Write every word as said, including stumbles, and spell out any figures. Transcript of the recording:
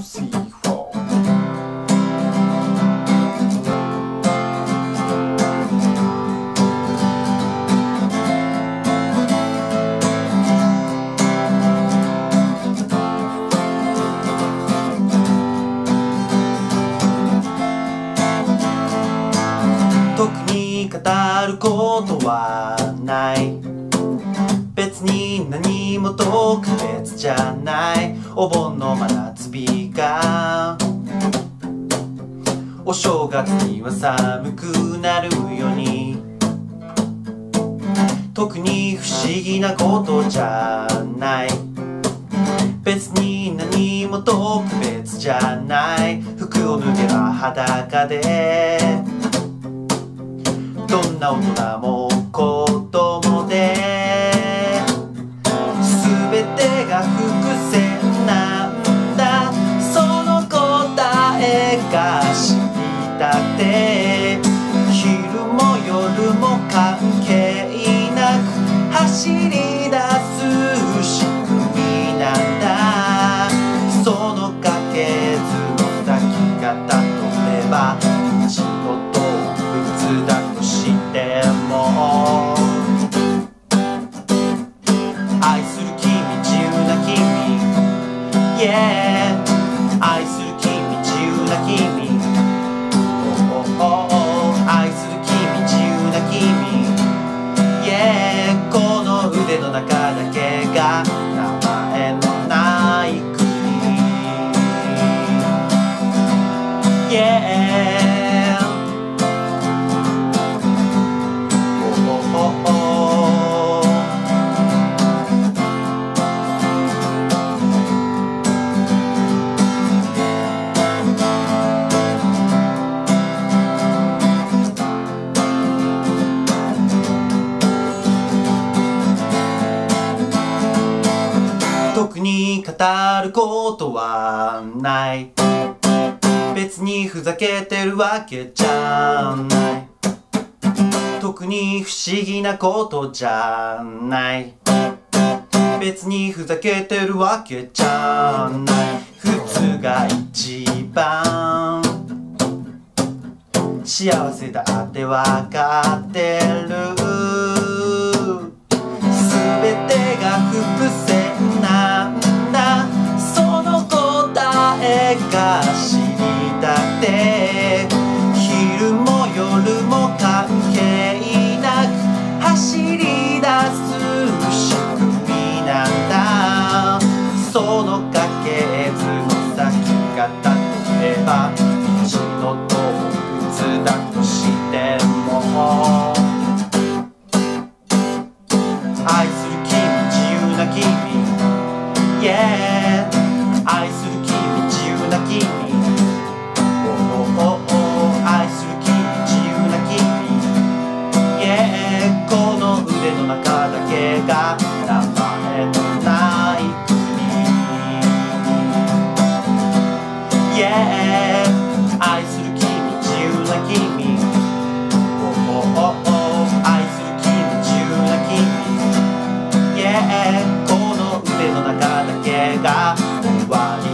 スリーフォー。特に語ることはない。別に何も特別じゃない。お盆の真夏日がお正月には寒くなるように、特に不思議なことじゃない。別に何も特別じゃない。服を脱げば裸でどんな大人も子供で全てが伏線なんだ。その答えが知りたくて、昼も夜も関係なく走り出す仕組みなんだ。そのかけずの咲き方とれば一度動物だとしても、愛する君自由な君 Yeah 愛する君自由な君 Oh oh oh 愛する君自由な君 Yeah この腕の中だけが名前のない国 Yeah Oh oh oh特に語ることはない。別にふざけてるわけじゃない。特に不思議なことじゃない。別にふざけてるわけじゃない。普通が一番幸せだってわかってる。全てが伏線なんだ。その答えが知りたくて、昼も夜も関係なく走り出す仕組みなんだ。そのかけずの咲き方とれば一の動物だとしても、愛する君自由な君 Yeah 愛する君自由な君 Oh oh oh 愛する君自由な君 Yeah この腕の中だけが名前のない国 Yeah 愛する君自由な君 Oh oh oh 愛する君自由な君Yeah この腕の中だけが終わり